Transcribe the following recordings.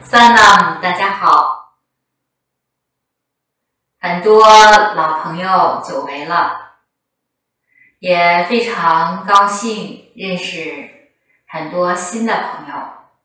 Salam， 大家好。很多老朋友久违了，也非常高兴认识很多新的朋友。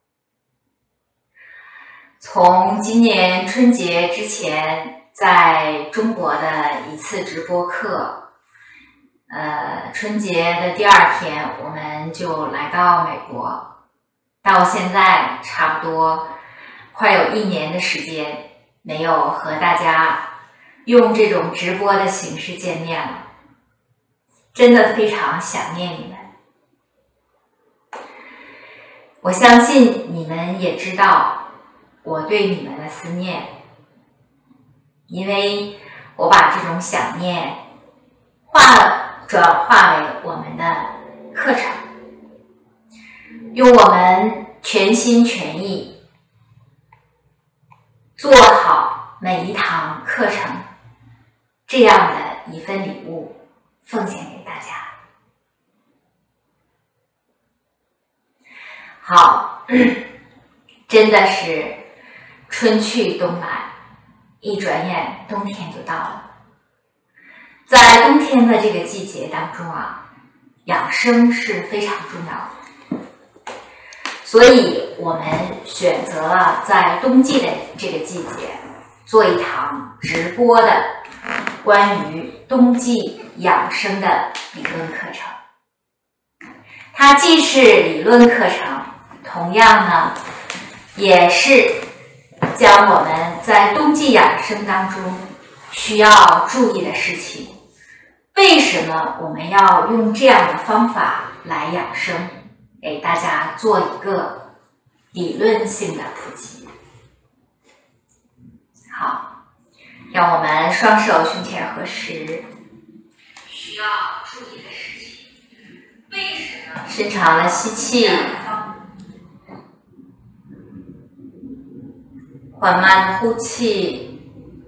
从今年春节之前，在中国的一次直播课，春节的第二天，我们就来到美国，到现在差不多快有1年的时间没有和大家用这种直播的形式见面了，真的非常想念你们。我相信你们也知道我对你们的思念，因为我把这种想念转化为我们的课程，用我们全心全意做好每一堂课程这样的一份礼物奉献给大家。好，真的是春去冬来，一转眼冬天就到了。在冬天的这个季节当中啊，养生是非常重要的，所以我们选择了在冬季的这个季节做一堂直播的关于冬季养生的理论课程。它既是理论课程，同样呢也是将我们在冬季养生当中需要注意的事情，为什么我们要用这样的方法来养生，给大家做一个理论性的普及。好，让我们双手胸前合十。需要注意的事情，为什么？深长的吸气，缓慢的呼气，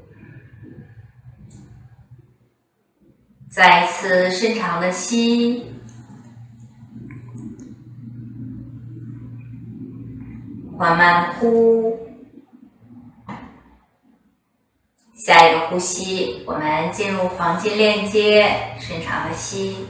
再一次深长的吸，缓慢呼。下一个呼吸，我们进入黄金链接，深长的吸。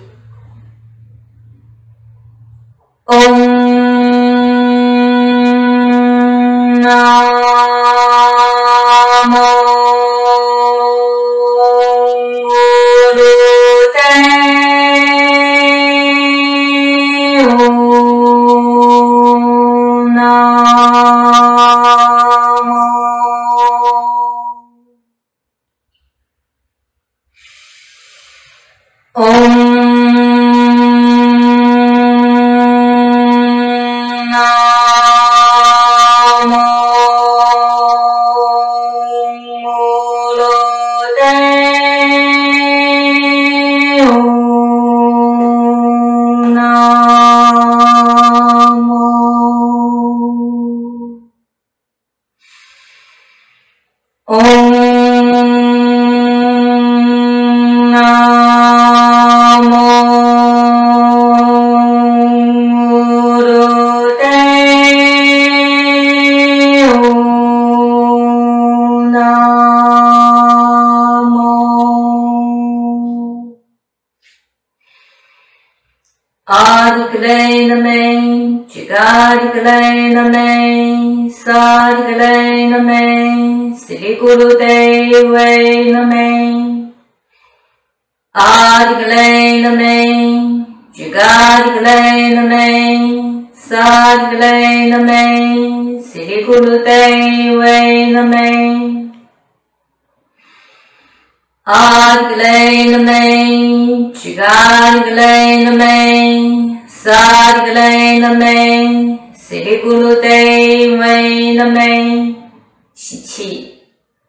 吸气，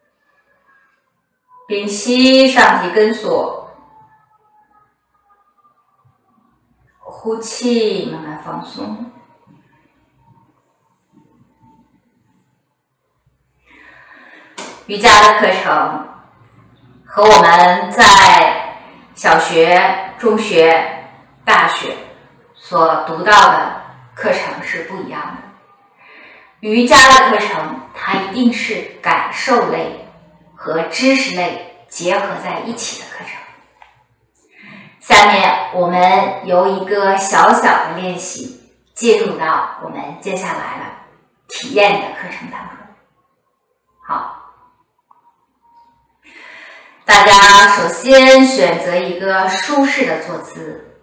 屏息上提根锁，呼气，慢慢放松。瑜伽的课程和我们在小学、中学、大学所读到的课程是不一样的。瑜伽的课程它一定是感受类和知识类结合在一起的课程。下面我们由一个小小的练习进入到我们接下来的体验的课程当中。好，大家首先选择一个舒适的坐姿，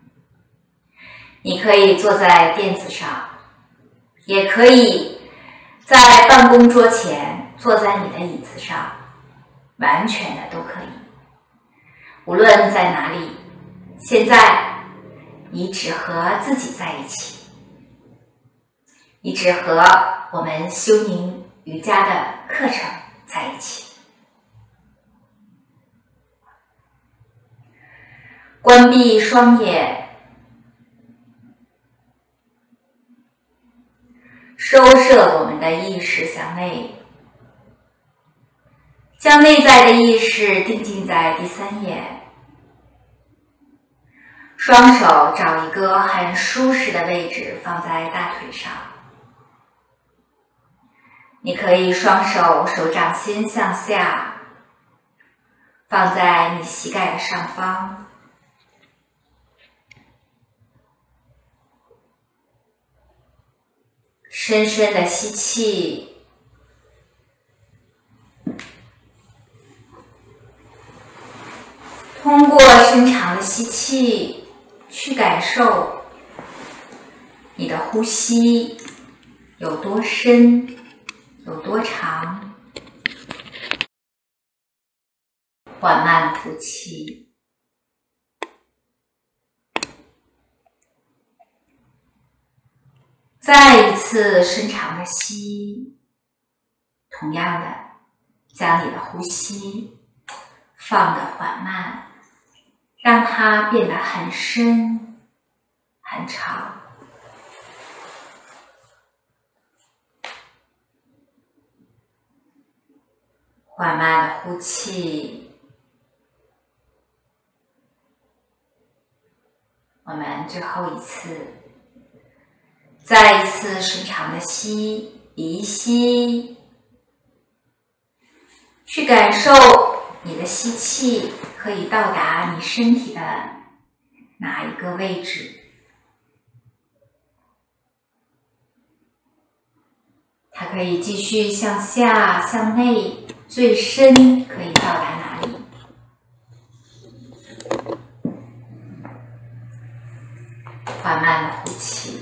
你可以坐在垫子上，也可以在办公桌前坐在你的椅子上，完全的都可以。无论在哪里，现在你只和自己在一起，你只和我们修宁瑜伽的课程在一起。关闭双眼，收摄我们的意识向内，将内在的意识定睛在第三眼。双手找一个很舒适的位置放在大腿上，你可以双手手掌心向下，放在你膝盖的上方。深深的吸气，通过深长的吸气去感受你的呼吸有多深，有多长。缓慢的吐气，再一次深长的吸，同样的，将你的呼吸放得缓慢，让它变得很深、很长。缓慢的呼气，我们最后一次。再一次深长的吸，鼻吸，去感受你的吸气可以到达你身体的哪一个位置。它可以继续向下、向内，最深可以到达哪里？缓慢的呼气。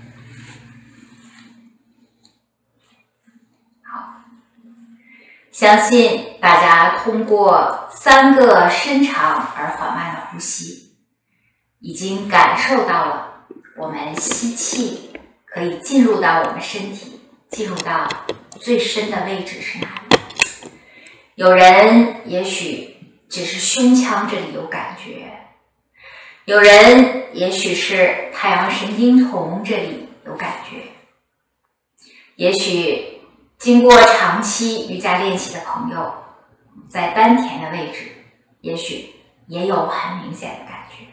相信大家通过3个深长而缓慢的呼吸，已经感受到了我们吸气可以进入到我们身体，进入到最深的位置是哪里。有人也许只是胸腔这里有感觉，有人也许是太阳神经丛这里有感觉，也许经过长期瑜伽练习的朋友，在丹田的位置，也许也有很明显的感觉。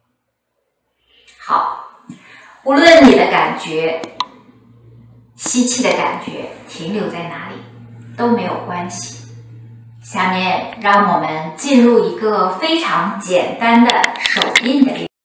好，无论你的感觉，吸气的感觉停留在哪里，都没有关系。下面让我们进入一个非常简单的手印的练习。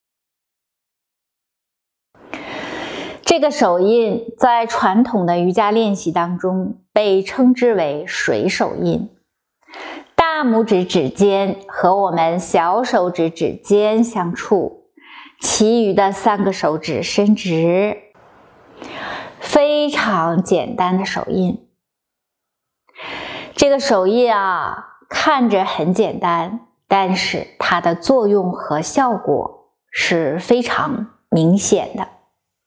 这个手印在传统的瑜伽练习当中被称之为水手印。大拇指指尖和我们小手指指尖相触，其余的3个手指伸直，非常简单的手印。这个手印看着很简单，但是它的作用和效果是非常明显的。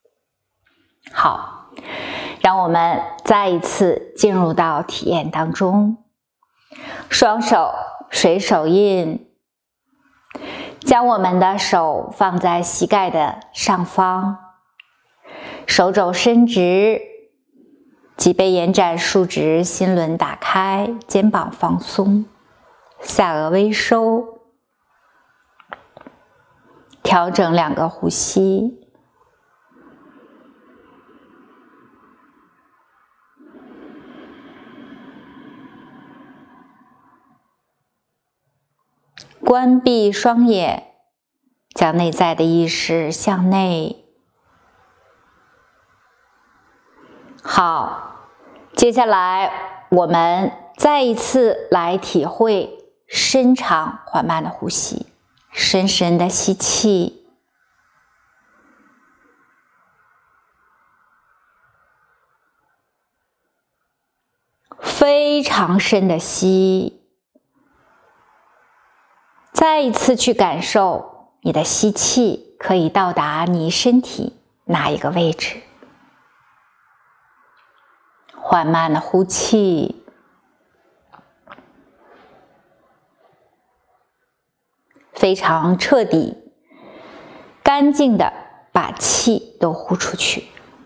好，让我们再一次进入到体验当中。双手水手印，将我们的手放在膝盖的上方，手肘伸直，脊背延展竖直，心轮打开，肩膀放松，下颚微收，调整2个呼吸。 关闭双眼，将内在的意识向内。好，接下来我们再一次来体会深长缓慢的呼吸，深深的吸气，非常深的吸，再一次去感受你的吸气可以到达你身体哪一个位置。缓慢的呼气，非常彻底、干净的把气都呼出去。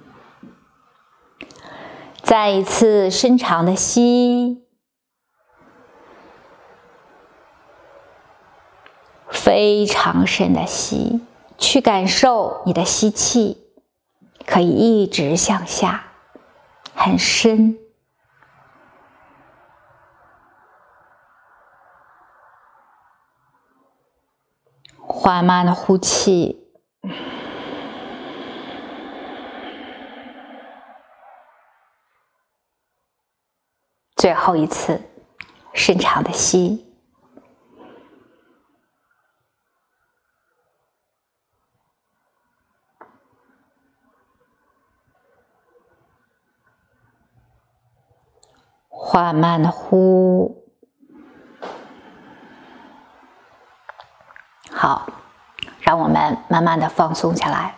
再一次深长的吸，非常深的吸，去感受你的吸气可以一直向下，很深。缓慢的呼气，最后一次深长的吸。缓慢的呼，好，让我们慢慢的放松下来。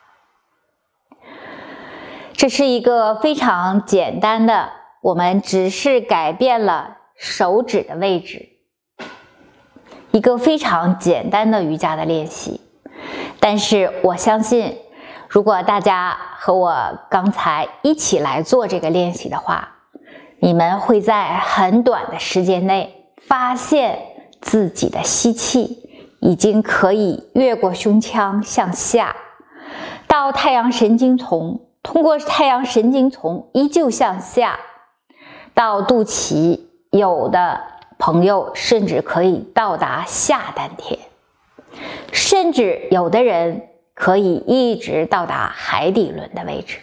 这是一个非常简单的，我们只是改变了手指的位置，一个非常简单的瑜伽的练习。但是我相信，如果大家和我刚才一起来做这个练习的话，你们会在很短的时间内发现自己的吸气已经可以越过胸腔向下，到太阳神经丛，通过太阳神经丛依旧向下，到肚脐，有的朋友甚至可以到达下丹田，甚至有的人可以一直到达海底轮的位置。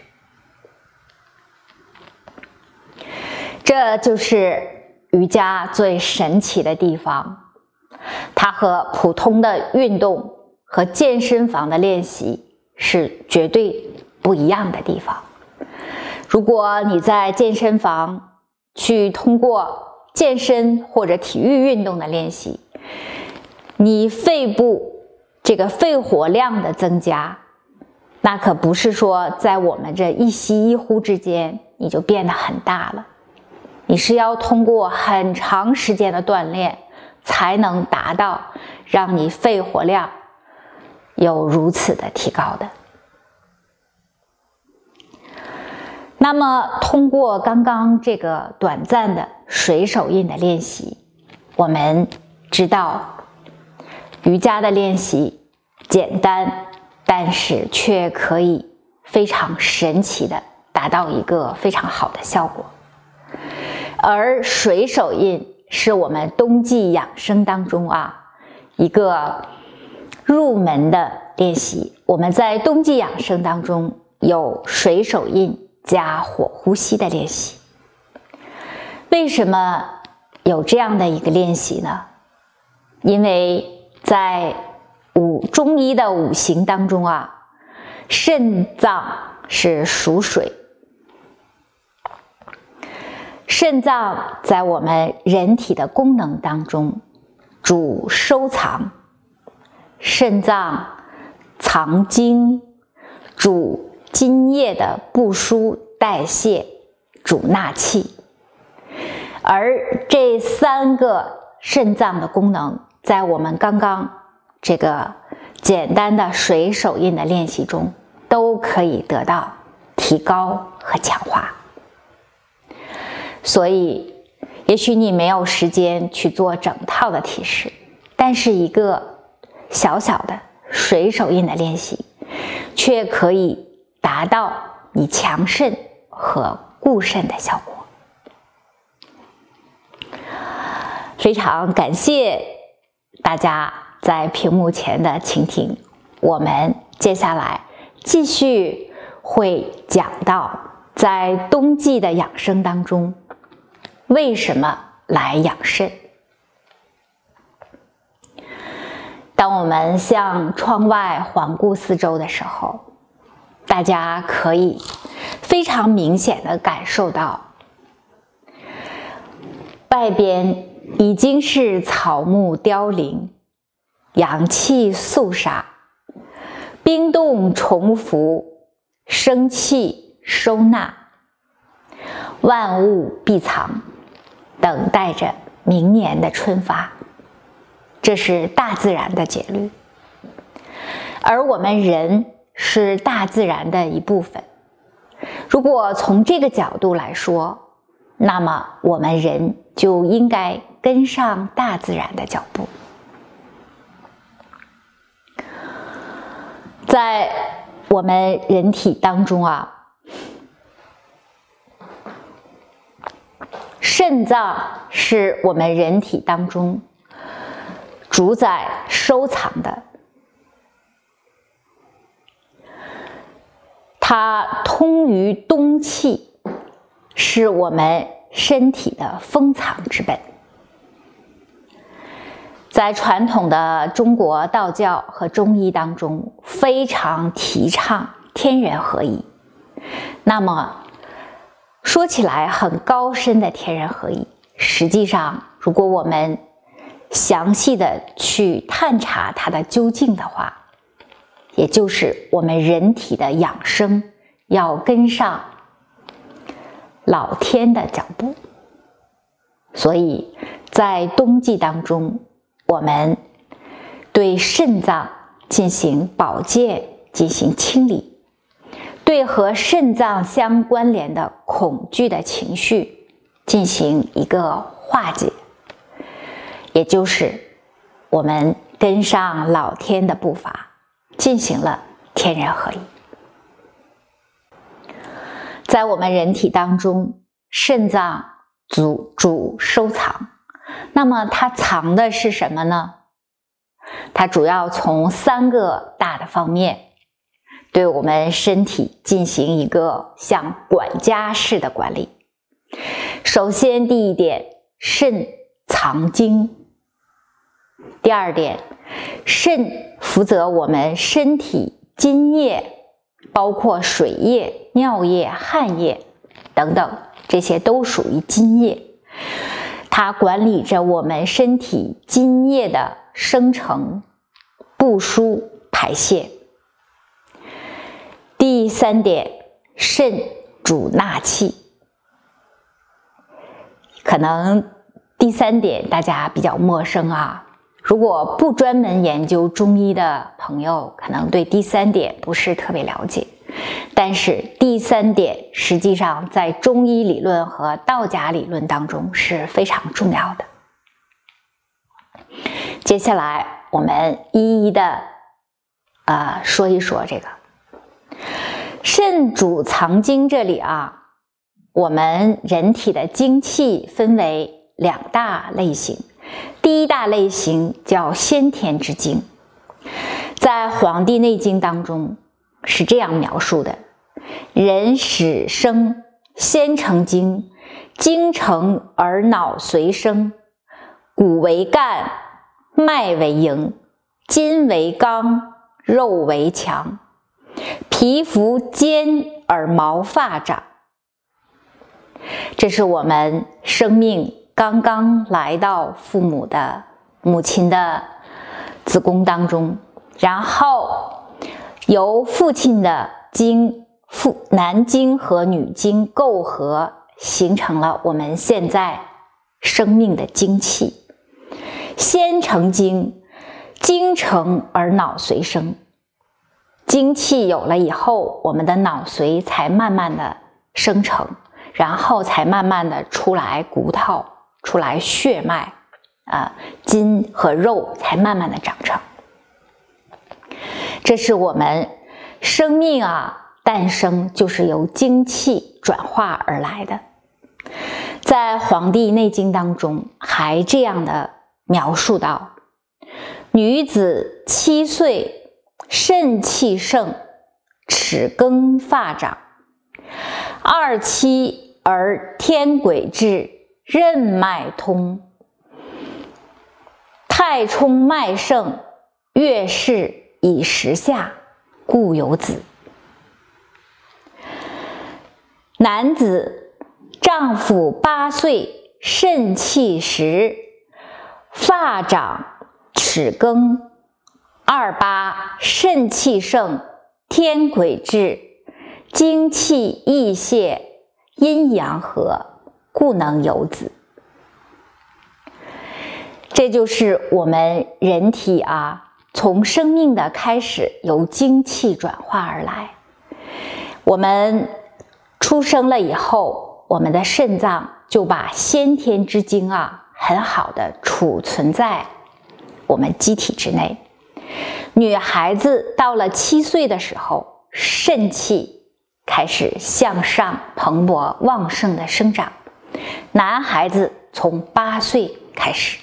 这就是瑜伽最神奇的地方，它和普通的运动和健身房的练习是绝对不一样的地方。如果你在健身房去通过健身或者体育运动的练习，你肺部这个肺活量的增加，那可不是说在我们这一吸一呼之间你就变得很大了，你是要通过很长时间的锻炼才能达到让你肺活量有如此的提高的。那么通过刚刚这个短暂的水手印的练习，我们知道瑜伽的练习简单，但是却可以非常神奇的达到一个非常好的效果。而水手印是我们冬季养生当中一个入门的练习。我们在冬季养生当中有水手印加火呼吸的练习。为什么有这样的一个练习呢？因为在中医的五行当中肾脏是属水，肾脏在我们人体的功能当中主收藏，肾脏藏精，主津液的布输代谢，主纳气。而这三个肾脏的功能在我们刚刚这个简单的水手印的练习中都可以得到提高和强化。所以也许你没有时间去做整套的体式，但是一个小小的水手印的练习却可以达到你强肾和固肾的效果。非常感谢大家在屏幕前的倾听，我们接下来继续会讲到在冬季的养生当中，为什么来养肾。当我们向窗外环顾四周的时候，大家可以非常明显的感受到，外边已经是草木凋零，阳气肃杀，冰冻重浮，生气收纳，万物闭藏，等待着明年的春发。这是大自然的节律，而我们人是大自然的一部分。如果从这个角度来说，那么我们人就应该跟上大自然的脚步。在我们人体当中肾脏是我们人体当中主宰收藏的，它通于冬气，是我们身体的封藏之本。在传统的中国道教和中医当中，非常提倡天人合一。那么说起来很高深的天人合一，实际上如果我们详细的去探查它的究竟的话，也就是我们人体的养生要跟上老天的脚步。所以在冬季当中，我们对肾脏进行保健，进行清理，对和肾脏相关联的恐惧的情绪进行一个化解，也就是我们跟上老天的步伐，进行了天人合一。在我们人体当中，肾脏主收藏，那么它藏的是什么呢？它主要从3个大的方面对我们身体进行一个像管家式的管理。首先第一点，肾藏精。第二点，肾负责我们身体津液，包括水液、尿液、汗液等等，这些都属于津液，它管理着我们身体津液的生成、布输、排泄。第3点，肾主纳气。可能第3点大家比较陌生如果不专门研究中医的朋友，可能对第3点不是特别了解。但是第3点实际上在中医理论和道家理论当中是非常重要的。接下来我们一一的说一说这个肾主藏精。这里我们人体的精气分为2大类型。第一大类型叫先天之精，在《黄帝内经》当中是这样描述的：人始生，先成精，精成而脑髓生，骨为干，脉为营，筋为刚，肉为强，皮肤坚而毛发长。这是我们生命刚刚来到母亲的子宫当中，然后由父亲的男精和女精构合，形成了我们现在生命的精气。先成精，精成而脑髓生。精气有了以后，我们的脑髓才慢慢的生成，然后才慢慢的出来骨头，出来血脉，筋和肉才慢慢的长成。这是我们生命诞生就是由精气转化而来的。在《黄帝内经》当中还这样的描述到： 女子7岁，肾气盛，齿更发长，2期而天癸至，任脉通，太冲脉盛，月事以时下，故有子。男子丈夫8岁，肾气实，发长，齿更，28肾气盛，天癸至，精气溢泄，阴阳和，故能有子。这就是我们人体从生命的开始由精气转化而来。我们出生了以后，我们的肾脏就把先天之精很好的储存在我们机体之内。女孩子到了7岁的时候，肾气开始向上蓬勃旺盛的生长，男孩子从8岁开始。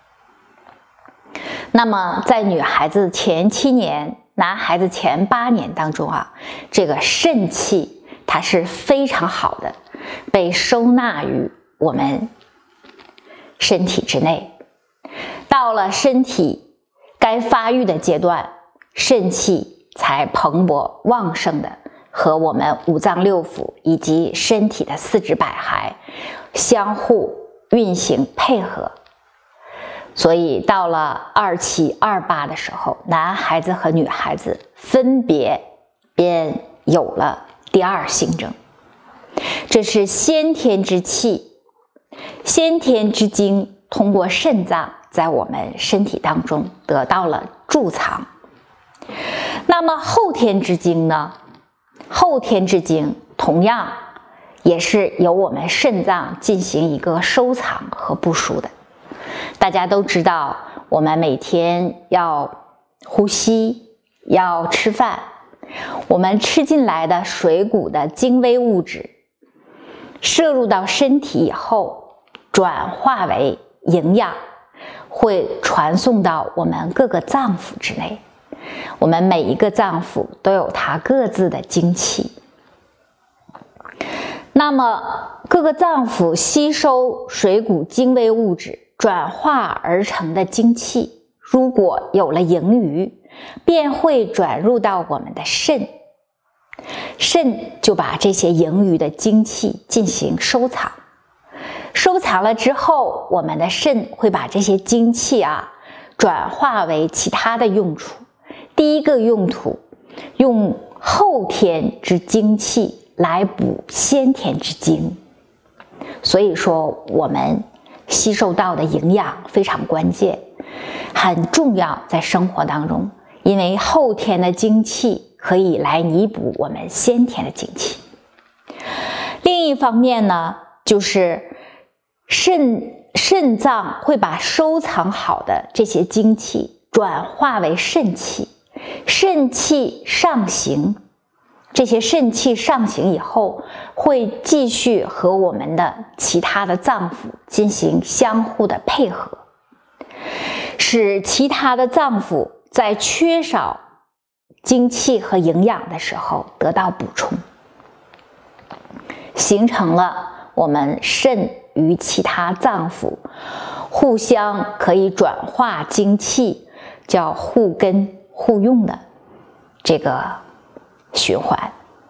那么在女孩子前7年，男孩子前8年当中这个肾气它是非常好的，被收纳于我们身体之内。到了身体该发育的阶段，肾气才蓬勃旺盛的和我们五脏六腑以及身体的四肢百骸相互运行配合。所以到了2期、28的时候，男孩子和女孩子分别便有了第2性征。这是先天之气，先天之精通过肾脏在我们身体当中得到了贮藏。那么后天之精呢？后天之精同样也是由我们肾脏进行一个收藏和部署的。大家都知道，我们每天要呼吸，要吃饭，我们吃进来的水谷的精微物质摄入到身体以后，转化为营养，会传送到我们各个脏腑之内。我们每一个脏腑都有它各自的精气。那么各个脏腑吸收水谷精微物质转化而成的精气，如果有了盈余，便会转入到我们的肾，肾就把这些盈余的精气进行收藏。收藏了之后，我们的肾会把这些精气转化为其他的用处。第一个用途，用后天之精气来补先天之精。所以说我们吸收到的营养非常关键，很重要，在生活当中，因为后天的精气可以来弥补我们先天的精气。另一方面呢，就是肾脏会把收藏好的这些精气转化为肾气，肾气上行，这些肾气上行以后，会继续和我们的其他的脏腑进行相互的配合，使其他的脏腑在缺少精气和营养的时候得到补充，形成了我们肾与其他脏腑互相可以转化精气，叫互根互用的这个循环。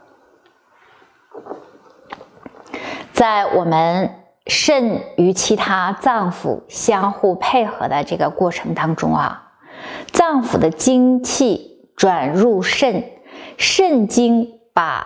在我们肾与其他脏腑相互配合的这个过程当中脏腑的精气转入肾，肾精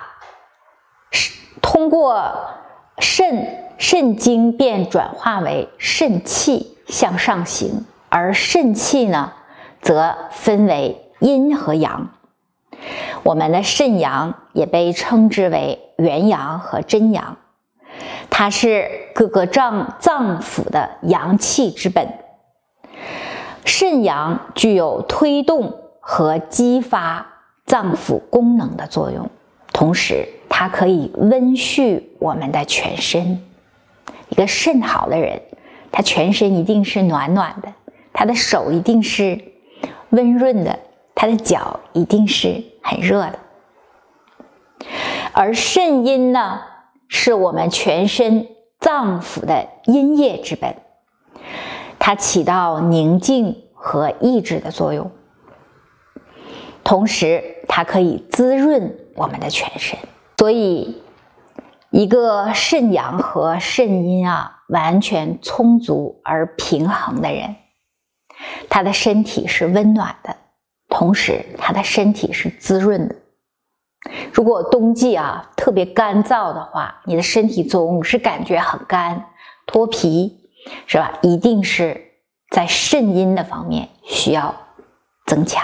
通过肾精便转化为肾气向上行，而肾气呢则分为阴和阳。我们的肾阳也被称之为元阳和真阳，它是各个脏腑的阳气之本。肾阳具有推动和激发脏腑功能的作用，同时它可以温煦我们的全身。一个肾好的人，他全身一定是暖暖的，他的手一定是温润的，他的脚一定是很热的。而肾阴呢，是我们全身脏腑的阴液之本，它起到宁静和抑制的作用，同时它可以滋润我们的全身。所以一个肾阳和肾阴完全充足而平衡的人，他的身体是温暖的，同时他的身体是滋润的。如果冬季特别干燥的话，你的身体总是感觉很干脱皮，是吧？一定是在肾阴的方面需要增强。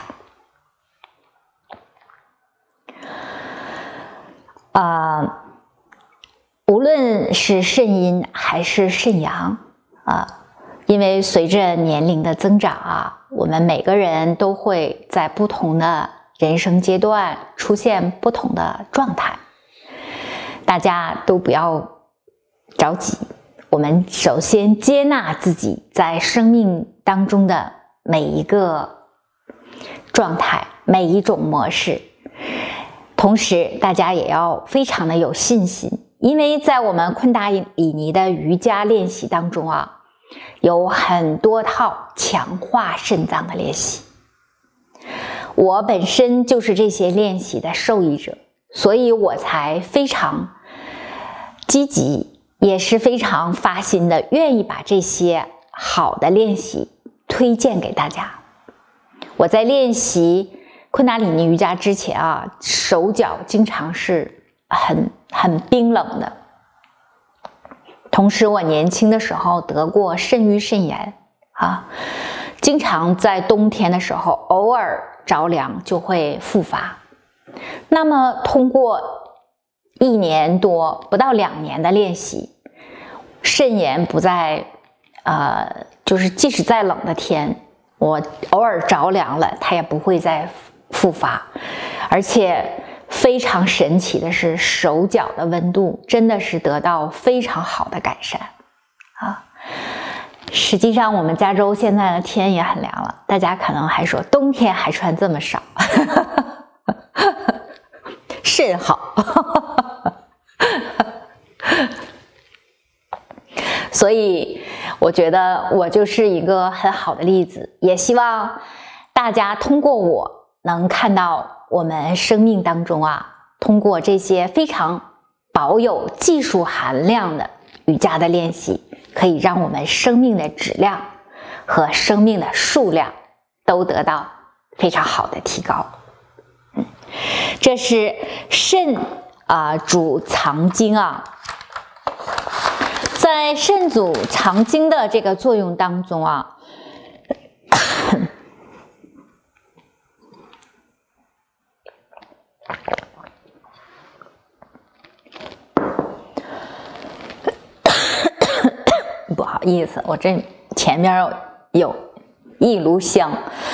无论是肾阴还是肾阳因为随着年龄的增长我们每个人都会在不同的人生阶段出现不同的状态，大家都不要着急，我们首先接纳自己在生命当中的每一个状态，每一种模式，同时大家也要非常的有信心，因为在我们昆达里尼的瑜伽练习当中有很多套强化肾脏的练习。我本身就是这些练习的受益者，所以我才非常积极，也是非常发心的，愿意把这些好的练习推荐给大家。我在练习昆达里尼瑜伽之前手脚经常是很冰冷的，同时我年轻的时候得过肾盂肾炎经常在冬天的时候偶尔着凉就会复发。那么通过1年多不到2年的练习，肾炎不再就是即使在冷的天，我偶尔着凉了它也不会再复发。而且非常神奇的是，手脚的温度真的是得到非常好的改善实际上我们加州现在的天也很凉了，大家可能还说冬天还穿这么少甚好所以我觉得我就是一个很好的例子，也希望大家通过我能看到我们生命当中通过这些非常保有技术含量的瑜伽的练习，可以让我们生命的质量和生命的数量都得到非常好的提高。这是肾主藏精在肾主藏精的这个作用当中不好意思，我这前面有一炉香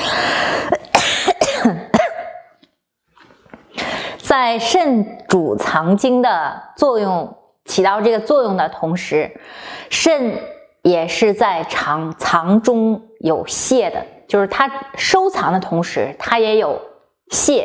在肾主藏精的作用起到这个作用的同时，肾也是在藏中有泄的，就是它收藏的同时它也有泄。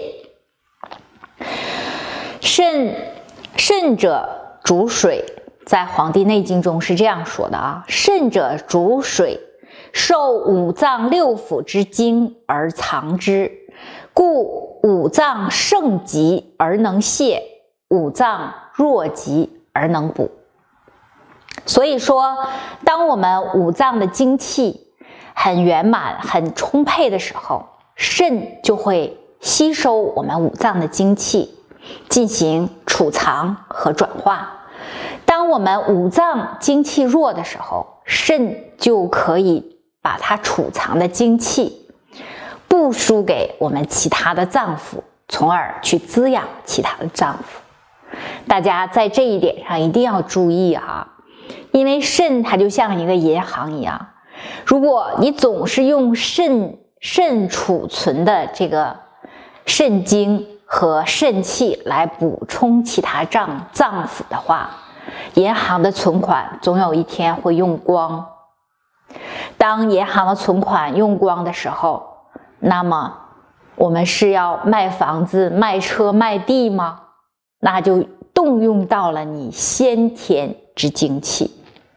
肾者主水，在《黄帝内经》中是这样说的肾者主水，受五脏六腑之精而藏之，故五脏盛极而能泄，五脏弱极而能补。所以说，当我们五脏的精气很圆满很充沛的时候，肾就会吸收我们五脏的精气进行储藏和转化。当我们五脏精气弱的时候，肾就可以把它储藏的精气布输给我们其他的脏腑，从而去滋养其他的脏腑。大家在这一点上一定要注意因为肾它就像一个银行一样，如果你总是用肾储存的这个肾精和肾气来补充其他脏腑的话，银行的存款总有一天会用光。当银行的存款用光的时候， 那么我们是要卖房子、卖车、卖地吗？那就动用到了你先天之精气。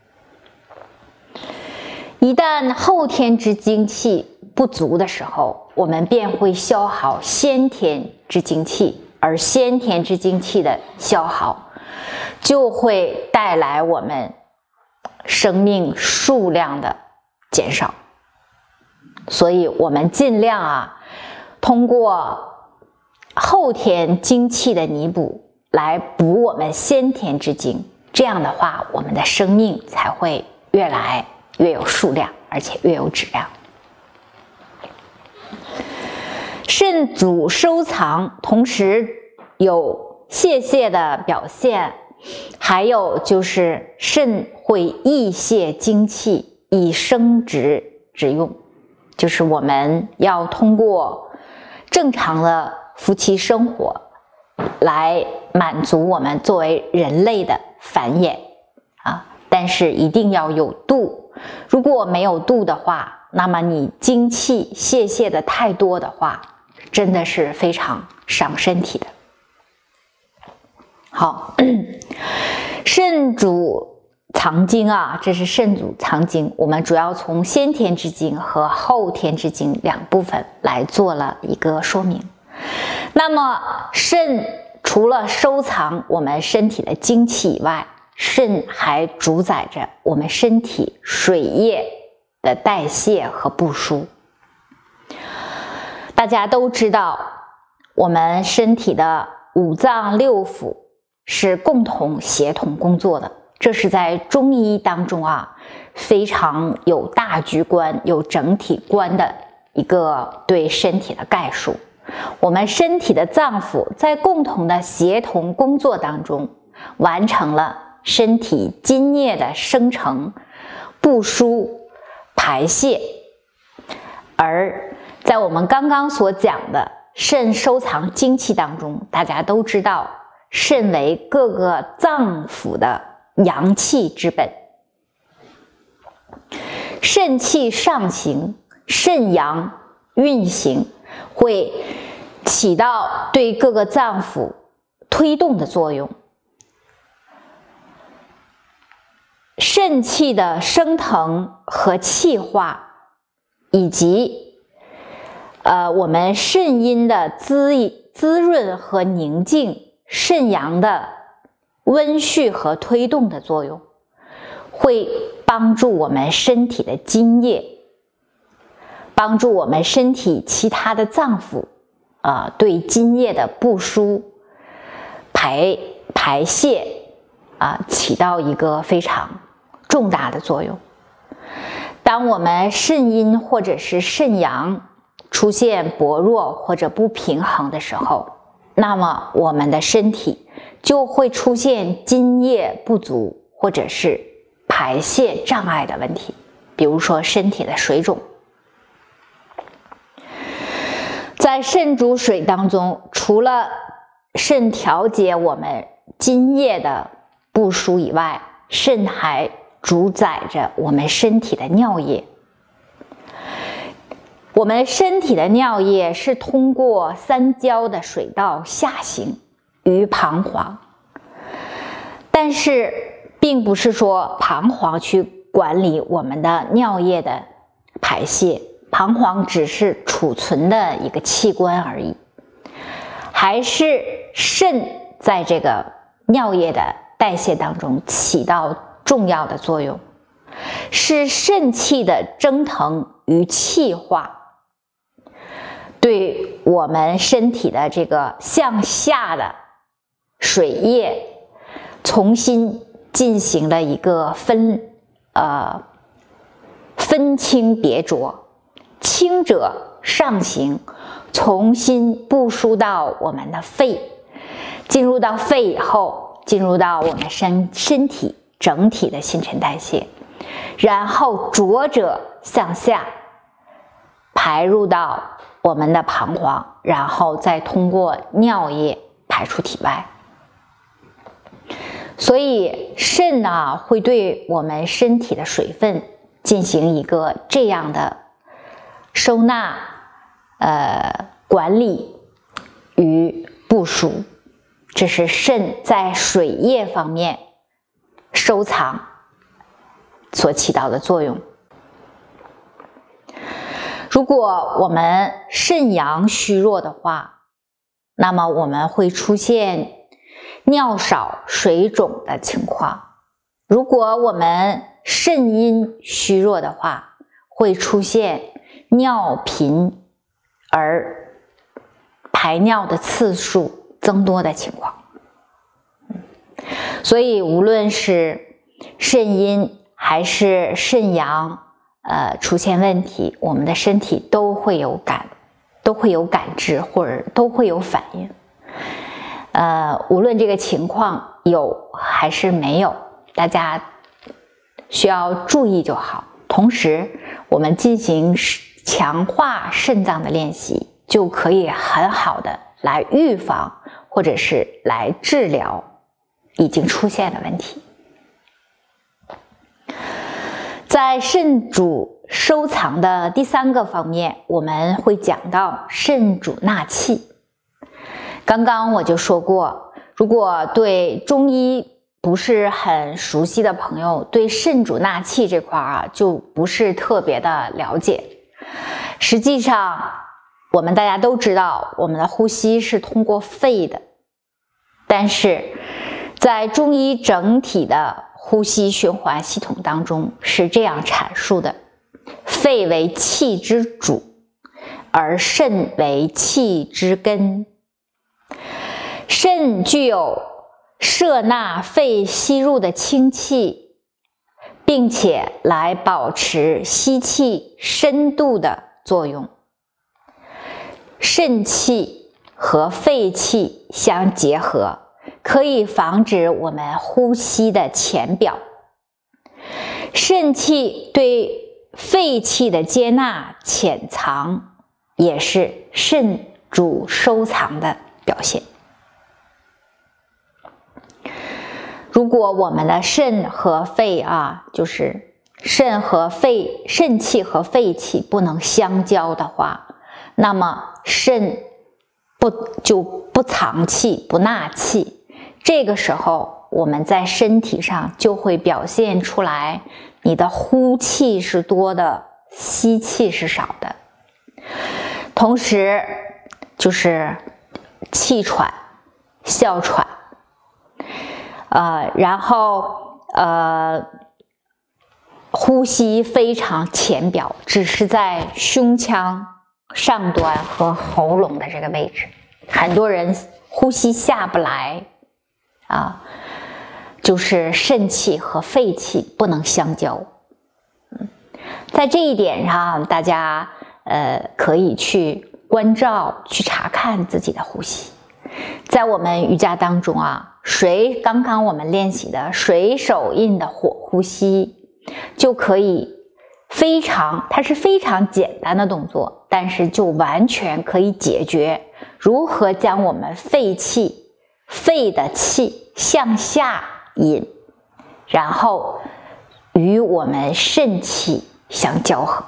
一旦后天之精气不足的时候，我们便会消耗先天之精气，而先天之精气的消耗就会带来我们生命数量的减少。所以我们尽量通过后天精气的弥补来补我们先天之精，这样的话我们的生命才会越来越有数量，而且越有质量。肾主收藏，同时有泄泻的表现，还有就是肾会益泄精气以生殖之用，就是我们要通过正常的夫妻生活来满足我们作为人类的繁衍但是一定要有度。如果没有度的话，那么你精气泄泻的太多的话，真的是非常伤身体的。好，肾主藏精这是肾主藏精，我们主要从先天之精和后天之精两部分来做了一个说明。那么肾除了收藏我们身体的精气以外，肾还主宰着我们身体水液的代谢和布输。大家都知道，我们身体的五脏六腑是共同协同工作的，这是在中医当中非常有大局观、有整体观的一个对身体的概述。我们身体的脏腑在共同的协同工作当中，完成了身体津液的生成、布输、排泄。而在我们刚刚所讲的肾收藏精气当中，大家都知道，肾为各个脏腑的阳气之本，肾气上行，肾阳运行，会起到对各个脏腑推动的作用。肾气的升腾和气化，以及我们肾阴的滋润和宁静，肾阳的温煦和推动的作用，会帮助我们身体的津液，帮助我们身体其他的脏腑对津液的布输、排泄起到一个非常重大的作用。当我们肾阴或者是肾阳出现薄弱或者不平衡的时候，那么我们的身体就会出现津液不足或者是排泄障碍的问题，比如说身体的水肿。在肾主水当中，除了肾调节我们津液的布输以外，肾还主宰着我们身体的尿液。我们身体的尿液是通过三焦的水道下行于膀胱，但是并不是说膀胱去管理我们的尿液的排泄，膀胱只是储存的一个器官而已，还是肾在这个尿液的代谢当中起到重要的作用，是肾气的蒸腾与气化，对我们身体的这个向下的水液重新进行了一个分清别浊，清者上行，重新布输到我们的肺，进入到肺以后，进入到我们身体整体的新陈代谢，然后浊者向下排入到我们的膀胱，然后再通过尿液排出体外。所以肾会对我们身体的水分进行一个这样的收纳管理与部署，这是肾在水液方面收藏所起到的作用。如果我们肾阳虚弱的话，那么我们会出现尿少水肿的情况。如果我们肾阴虚弱的话，会出现尿频而排尿的次数增多的情况。所以无论是肾阴还是肾阳出现问题，我们的身体都会有感知，或者都会有反应。无论这个情况有还是没有，大家需要注意就好。同时，我们进行强化肾脏的练习，就可以很好的来预防或者是来治疗已经出现的问题。在肾主收藏的第3个方面，我们会讲到肾主纳气。刚刚我就说过，如果对中医不是很熟悉的朋友，对肾主纳气这块就不是特别的了解。实际上，我们大家都知道，我们的呼吸是通过肺的，但是在中医整体的呼吸循环系统当中是这样阐述的：肺为气之主，而肾为气之根。肾具有摄纳肺吸入的清气，并且来保持吸气深度的作用。肾气和肺气相结合，可以防止我们呼吸的浅表。肾气对肺气的接纳潜藏，也是肾主收藏的表现。如果我们的肾和肺就是肾气和肺气不能相交的话，那么肾就不藏气不纳气，这个时候我们在身体上就会表现出来，你的呼气是多的，吸气是少的，同时就是气喘、哮喘，然后呼吸非常浅表，只是在胸腔上端和喉咙的这个位置，很多人呼吸下不来就是肾气和肺气不能相交。在这一点上，大家可以去关照、去查看自己的呼吸。在我们瑜伽当中刚刚我们练习的水手印的火呼吸，就可以它是非常简单的动作，但是就完全可以解决如何将我们肺的气向下引，然后与我们肾气相交合。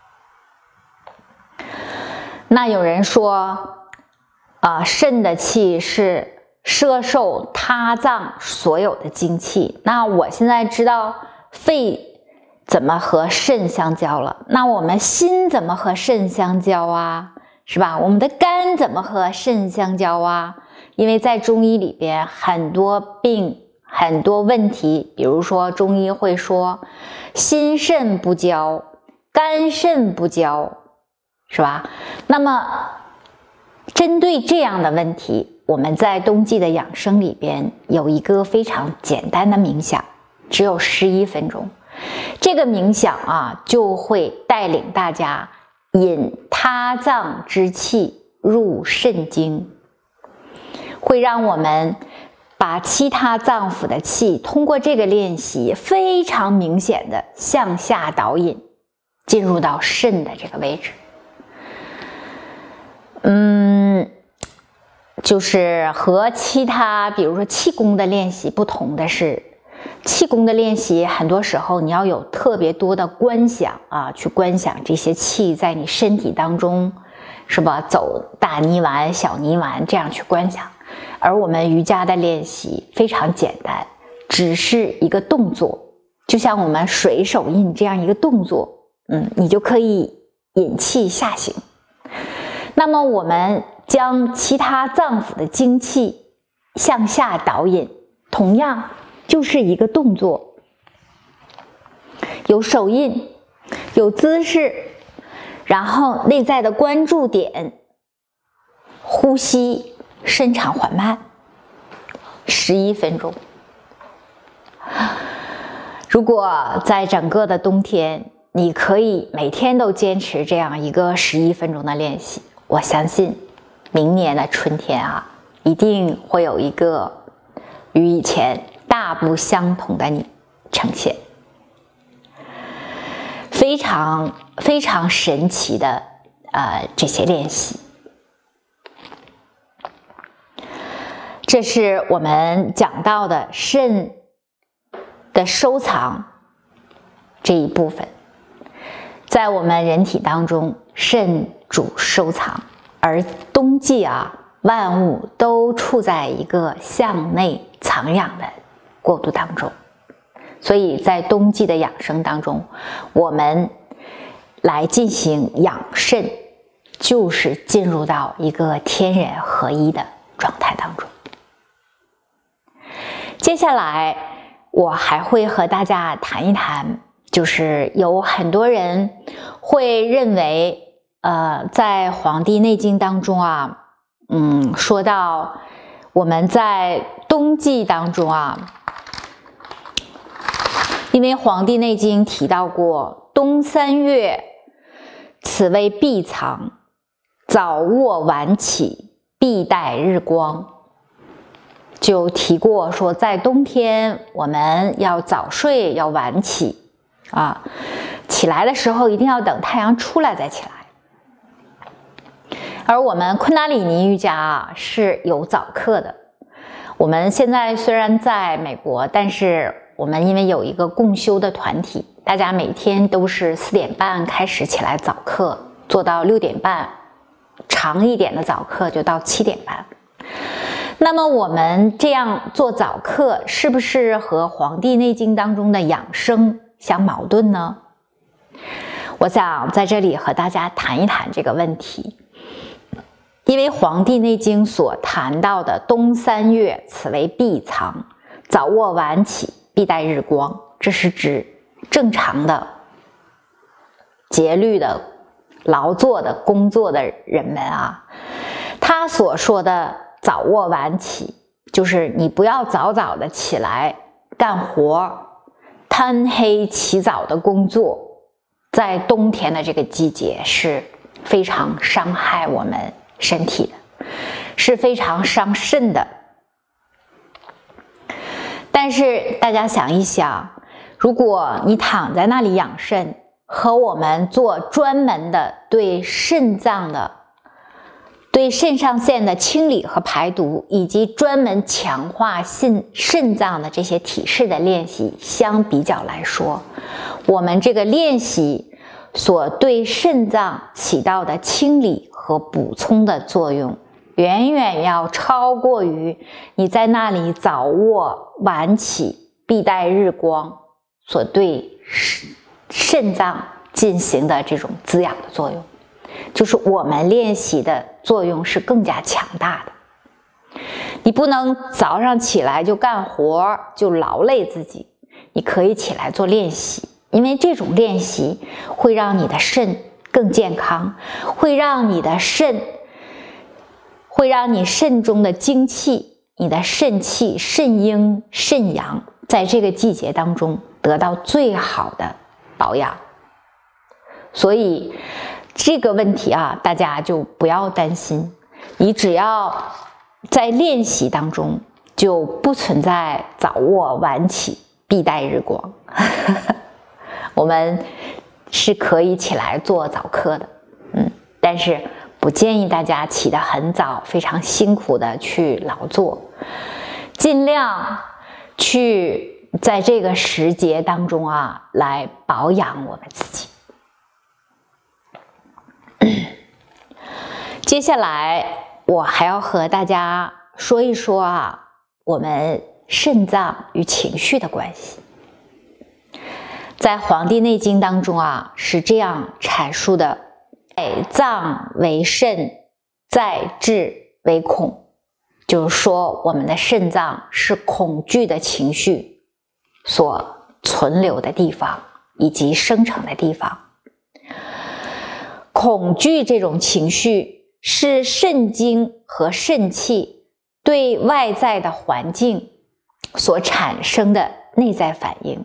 那有人说肾的气是摄受他脏所有的精气，那我现在知道肺怎么和肾相交了，那我们心怎么和肾相交是吧？我们的肝怎么和肾相交因为在中医里边很多病很多问题，比如说中医会说心肾不交，肝肾不交，是吧？那么针对这样的问题，我们在冬季的养生里边有一个非常简单的冥想，只有11分钟。这个冥想就会带领大家引他脏之气入肾经，会让我们把其他脏腑的气通过这个练习非常明显的向下导引，进入到肾的这个位置。就是和其他比如说气功的练习不同的是，气功的练习很多时候你要有特别多的观想去观想这些气在你身体当中是吧？走大泥丸、小泥丸这样去观想，而我们瑜伽的练习非常简单，只是一个动作，就像我们水手印这样一个动作，你就可以引气下行。那么我们将其他脏腑的精气向下导引，同样就是一个动作，有手印，有姿势，然后内在的关注点，呼吸深长缓慢，11分钟。如果在整个的冬天，你可以每天都坚持这样一个11分钟的练习，我相信明年的春天啊，一定会有一个与以前大不相同的你呈现。非常非常神奇的这些练习，这是我们讲到的肾的收藏这一部分。在我们人体当中，肾主收藏，而冬季啊，万物都处在一个向内藏养的过渡当中。所以在冬季的养生当中，我们来进行养肾，就是进入到一个天人合一的状态当中。接下来我还会和大家谈一谈，就是有很多人会认为在《黄帝内经》当中啊，说到我们在冬季当中啊，因为《黄帝内经》提到过冬3月，此为闭藏，早卧晚起，必待日光。就提过说，在冬天我们要早睡，要晚起啊，起来的时候一定要等太阳出来再起来。而我们昆达里尼瑜伽啊是有早课的。我们现在虽然在美国，但是我们因为有一个共修的团体，大家每天都是4点半开始起来早课，做到6点半，长一点的早课就到7点半。那么我们这样做早课，是不是和《黄帝内经》当中的养生相矛盾呢？我想在这里和大家谈一谈这个问题。因为《黄帝内经》所谈到的冬3月，此为闭藏，早卧晚起，必待日光，这是指正常的节律的劳作的工作的人们啊，他所说的早卧晚起，就是你不要早早的起来干活，贪黑起早的工作，在冬天的这个季节是非常伤害我们身体的，是非常伤肾的。但是大家想一想，如果你躺在那里养肾，和我们做专门的对肾脏的、对肾上腺的清理和排毒，以及专门强化肾脏的这些体式的练习相比较来说，我们这个练习所对肾脏起到的清理和补充的作用，远远要超过于你在那里早卧晚起必待日光所对肾脏进行的这种滋养的作用。就是我们练习的作用是更加强大的。你不能早上起来就干活就劳累自己，你可以起来做练习，因为这种练习会让你的肾更健康，会让你肾中的精气，你的肾气、肾阴、肾阳，在这个季节当中得到最好的保养。所以这个问题啊，大家就不要担心，你只要在练习当中就不存在早卧晚起必待日光我们是可以起来做早课的，但是不建议大家起得很早，非常辛苦的去劳作，尽量去在这个时节当中啊，来保养我们自己。 接下来我还要和大家说一说啊，我们肾脏与情绪的关系。在《黄帝内经》当中啊，是这样阐述的：在脏为肾，在志为恐。就是说，我们的肾脏是恐惧的情绪所存留的地方，以及生成的地方。恐惧这种情绪是肾精和肾气对外在的环境所产生的内在反应。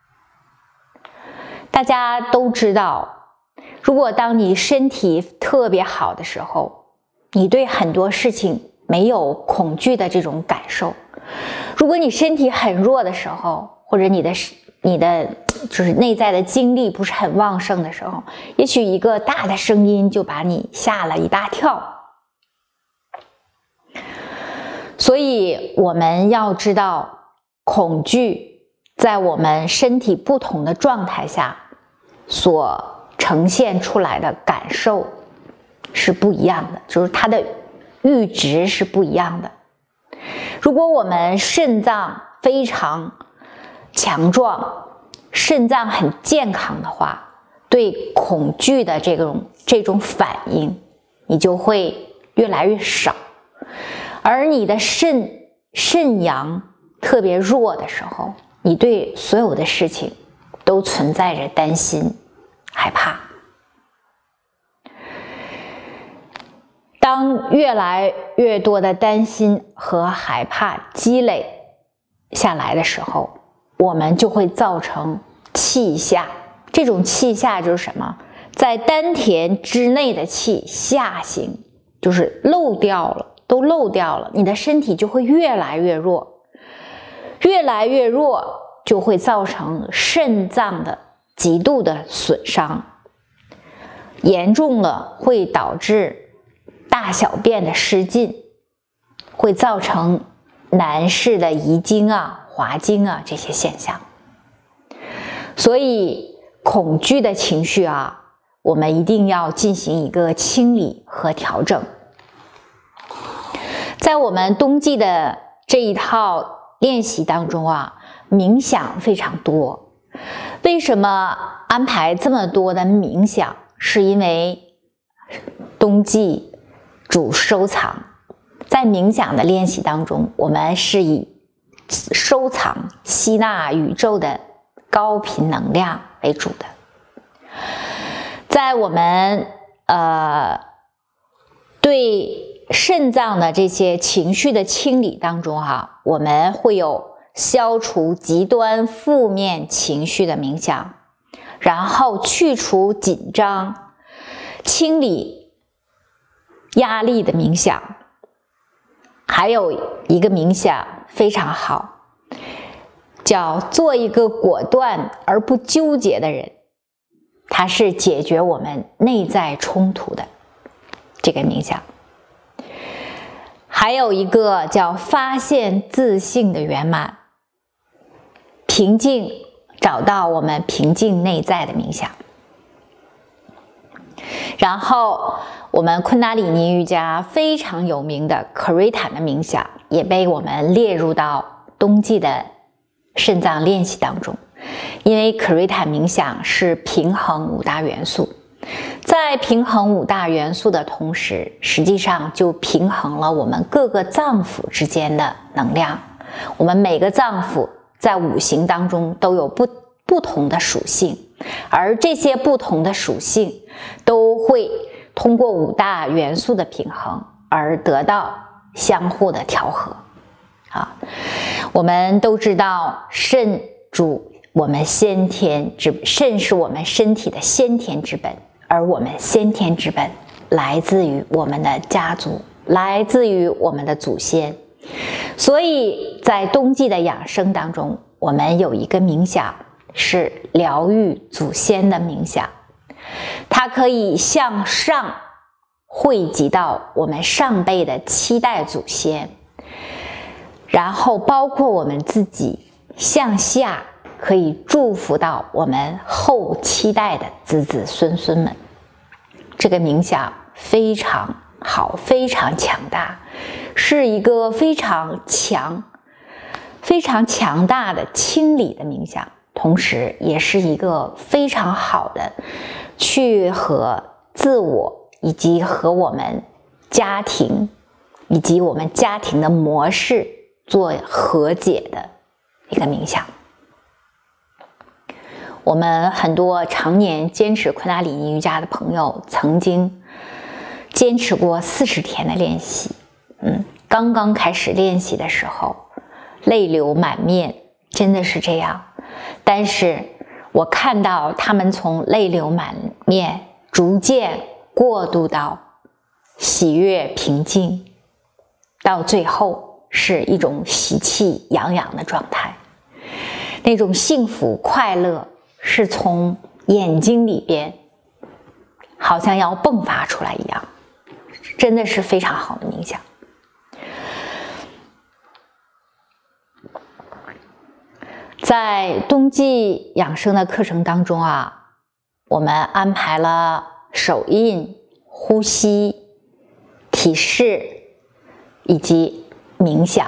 大家都知道，如果当你身体特别好的时候，你对很多事情没有恐惧的这种感受；如果你身体很弱的时候，或者你的就是内在的精力不是很旺盛的时候，也许一个大的声音就把你吓了一大跳。所以我们要知道，恐惧在我们身体不同的状态下所呈现出来的感受是不一样的，就是它的阈值是不一样的。如果我们肾脏非常强壮，肾脏很健康的话，对恐惧的这种反应你就会越来越少。而你的肾阳特别弱的时候，你对所有的事情都存在着担心、害怕。当越来越多的担心和害怕积累下来的时候，我们就会造成气下。这种气下就是什么？在丹田之内的气下行，就是漏掉了，都漏掉了，你的身体就会越来越弱，越来越弱就会造成肾脏的极度的损伤，严重了会导致大小便的失禁，会造成男士的遗精啊、滑精啊这些现象。所以恐惧的情绪啊，我们一定要进行一个清理和调整。在我们冬季的这一套练习当中啊，冥想非常多。为什么安排这么多的冥想？是因为冬季主收藏，在冥想的练习当中，我们是以收藏、吸纳宇宙的高频能量为主的。在我们对肾脏的这些情绪的清理当中我们会有消除极端负面情绪的冥想，然后去除紧张、清理压力的冥想。还有一个冥想非常好，叫做一个果断而不纠结的人，它是解决我们内在冲突的这个冥想。还有一个叫发现自性的圆满，平静，找到我们平静内在的冥想。然后我们昆达里尼瑜伽非常有名的可瑞坦的冥想也被我们列入到冬季的肾脏练习当中，因为可瑞坦冥想是平衡五大元素，在平衡五大元素的同时，实际上就平衡了我们各个脏腑之间的能量。我们每个脏腑在五行当中都有不同的属性，而这些不同的属性都会通过五大元素的平衡而得到相互的调和。我们都知道肾主我们先天之，肾是我们身体的先天之本，而我们先天之本来自于我们的家族，来自于我们的祖先。所以在冬季的养生当中，我们有一个冥想是疗愈祖先的冥想，它可以向上汇集到我们上辈的7代祖先，然后包括我们自己向下可以祝福到我们后7代的子子孙孙们。这个冥想非常好，非常强大，是一个非常强大的清理的冥想，同时也是一个非常好的去和自我以及和我们家庭以及我们家庭的模式做和解的一个冥想。我们很多常年坚持昆达里尼瑜伽的朋友，曾经坚持过40天的练习。刚刚开始练习的时候，泪流满面，真的是这样。但是我看到他们从泪流满面，逐渐过渡到喜悦平静，到最后是一种喜气洋洋的状态。那种幸福快乐是从眼睛里边好像要迸发出来一样，真的是非常好的冥想。在冬季养生的课程当中啊，我们安排了手印、呼吸、体式以及冥想，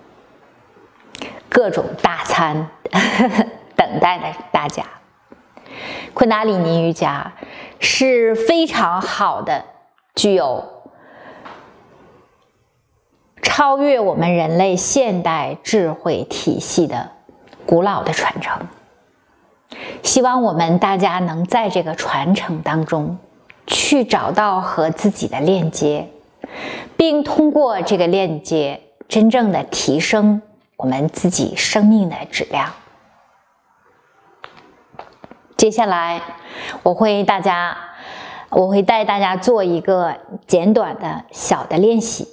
各种大餐等待着大家。昆达里尼瑜伽是非常好的，具有超越我们人类现代智慧体系的古老的传承。希望我们大家能在这个传承当中去找到和自己的链接，并通过这个链接真正的提升我们自己生命的质量。接下来我会带大家做一个简短的小的练习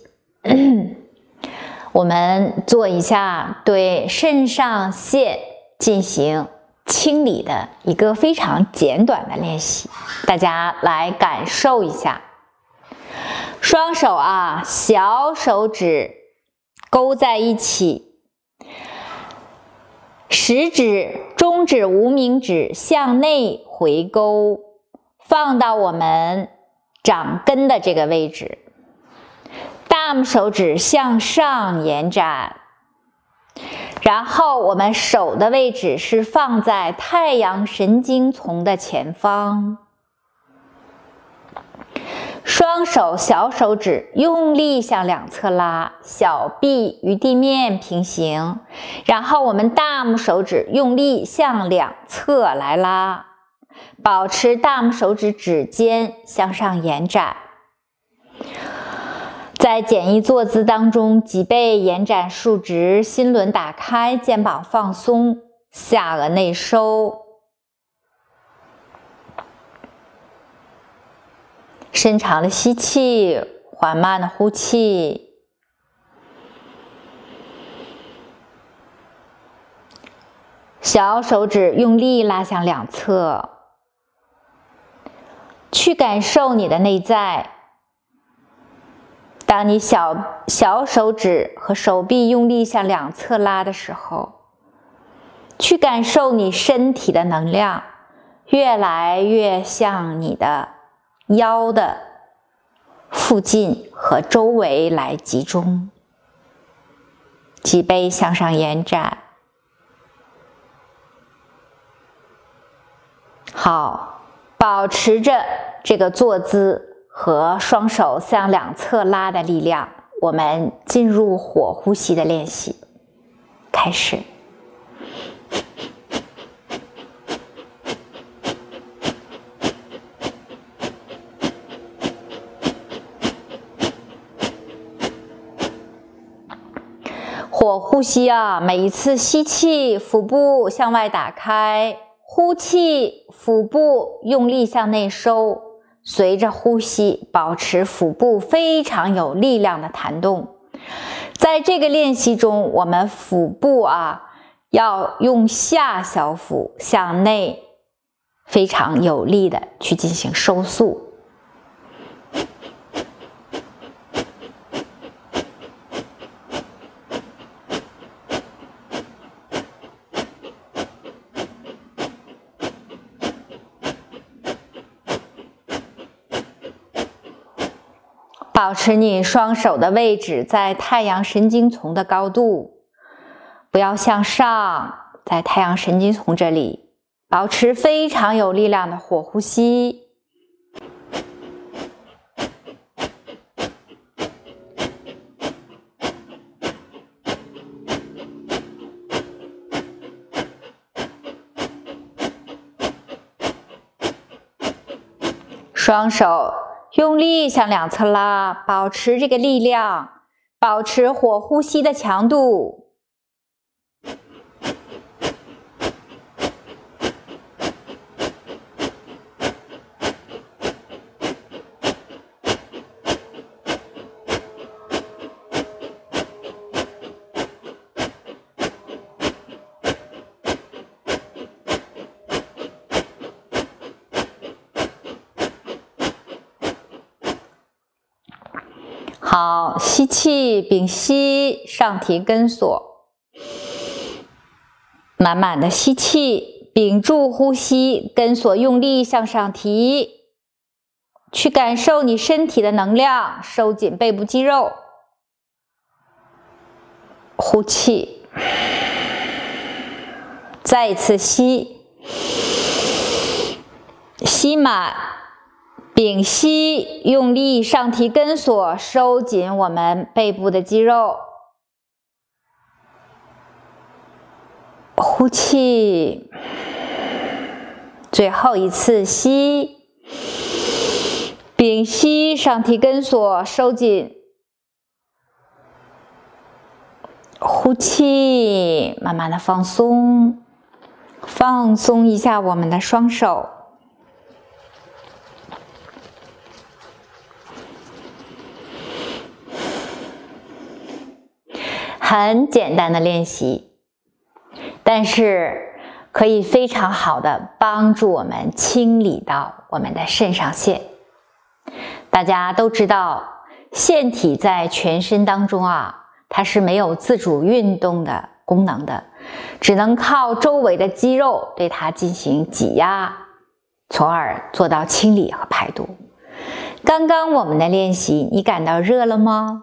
我们做一下对肾上腺进行清理的一个非常简短的练习，大家来感受一下。双手啊，小手指勾在一起，食指、中指、无名指向内回勾，放到我们掌根的这个位置。大拇手指向上延展，然后我们手的位置是放在太阳神经丛的前方。双手小手指用力向两侧拉，小臂与地面平行，然后我们大拇手指用力向两侧来拉，保持大拇手指指尖向上延展。在简易坐姿当中，脊背延展竖直，心轮打开，肩膀放松，下颚内收，深长的吸气，缓慢的呼气。小手指用力拉向两侧，去感受你的内在。当你小手指和手臂用力向两侧拉的时候，去感受你身体的能量越来越向你的腰的附近和周围来集中，脊背向上延展。好，保持着这个坐姿和双手向两侧拉的力量，我们进入火呼吸的练习。开始。火呼吸啊，每一次吸气，腹部向外打开，呼气，腹部用力向内收。随着呼吸，保持腹部非常有力量的弹动。在这个练习中，我们腹部啊，要用下小腹向内非常有力的去进行收束。 保持你双手的位置在太阳神经丛的高度，不要向上，在太阳神经丛这里保持非常有力量的火呼吸。双手用力向两侧拉，保持这个力量，保持火呼吸的强度。好，吸气，屏息，上提根锁，满满的吸气，屏住呼吸，根锁用力向上提，去感受你身体的能量，收紧背部肌肉。呼气，再一次吸，吸满。屏息，用力上提根锁，收紧我们背部的肌肉。呼气，最后一次吸，屏息，上提根锁，收紧。呼气，慢慢的放松，放松一下我们的双手。很简单的练习，但是可以非常好的帮助我们清理到我们的肾上腺。大家都知道，腺体在全身当中它是没有自主运动的功能的，只能靠周围的肌肉对它进行挤压，从而做到清理和排毒。刚刚我们的练习，你感到热了吗？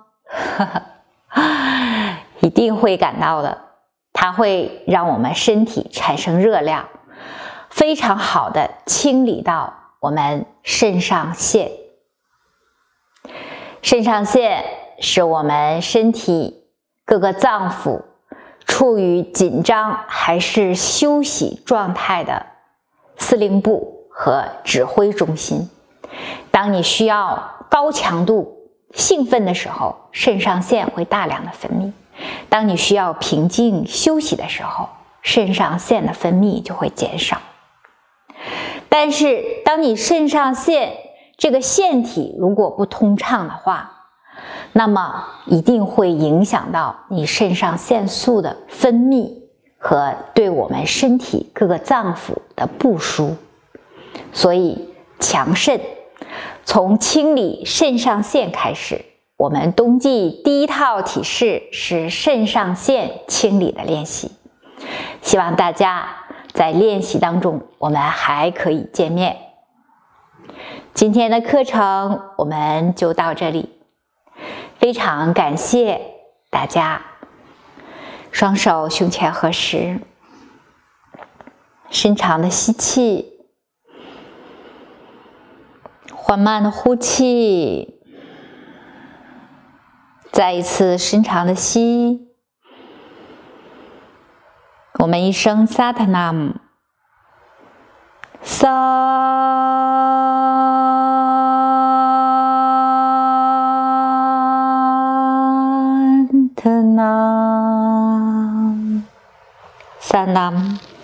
一定会感到的，它会让我们身体产生热量，非常好的清理到我们肾上腺。肾上腺是我们身体各个脏腑处于紧张还是休息状态的司令部和指挥中心。当你需要高强度兴奋的时候，肾上腺会大量的分泌；当你需要平静休息的时候，肾上腺的分泌就会减少。但是当你肾上腺这个腺体如果不通畅的话，那么一定会影响到你肾上腺素的分泌和对我们身体各个脏腑的布输。所以强肾从清理肾上腺开始。我们冬季第一套体式是肾上腺清理的练习，希望大家在练习当中我们还可以见面。今天的课程我们就到这里，非常感谢大家。双手胸前合十，深长的吸气，缓慢的呼气，再一次深长的吸，我们一声萨塔纳姆，萨塔纳姆，萨纳姆。